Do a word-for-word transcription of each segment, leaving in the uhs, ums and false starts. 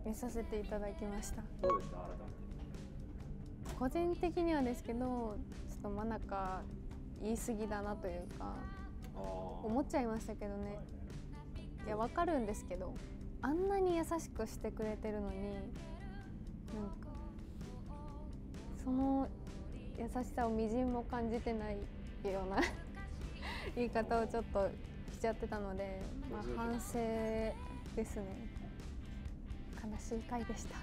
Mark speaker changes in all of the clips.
Speaker 1: 見させていただきました。
Speaker 2: どうでした改めて。
Speaker 1: 個人的にはですけど、ちょっと真中言い過ぎだなというか思っちゃいましたけどね。いや、わかるんですけど、あんなに優しくしてくれてるのに、なんかその優しさをみじんも感じてないような言い方をちょっとしちゃってたので、まあ、反省ですね。悲しい回でした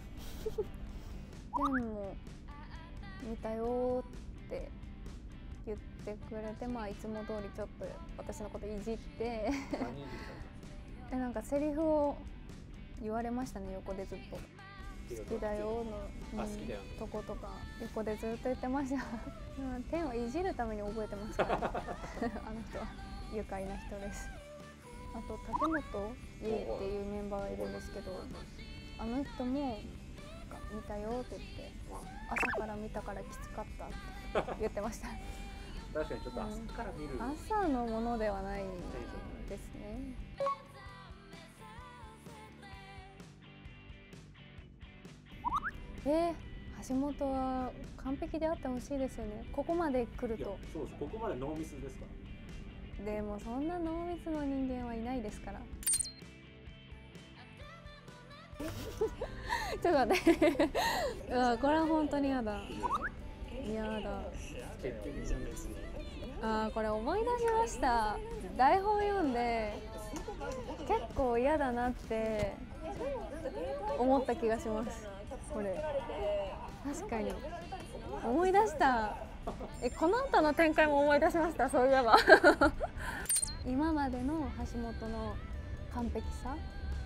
Speaker 1: でも見たよって言ってくれて、まあいつも通りちょっと私のこといじってで、なんかセリフを言われましたね、横でずっと。好きだよの、うん、とことか横でずっと言ってました天をいじるために覚えてますからあの人は愉快な人です。あと竹本優っていうメンバーがいるんですけど、あの人も見たよって言って朝から見たからきつかったって言ってました
Speaker 2: 確かにちょっと朝から見る、
Speaker 1: うん、朝のものではないですね。えー、橋本は完璧であってほしいですよね。ここまで来ると。
Speaker 2: そうです、ここまでノーミスですから。
Speaker 1: でもそんなノーミスの人間はいないですからちょっと待ってうわ、これは本当に嫌だ嫌だ。あー、これ思い出しました。台本読んで結構嫌だなって思った気がします。これ確かに思い出した。え、この後の展開も思い出しました。そういえば今までの橋本の完璧さ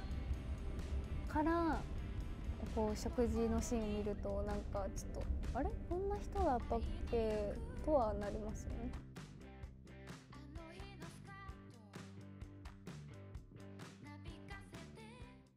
Speaker 1: からこう食事のシーンを見ると、なんかちょっとあれこんな人だったっけとはなりますよね。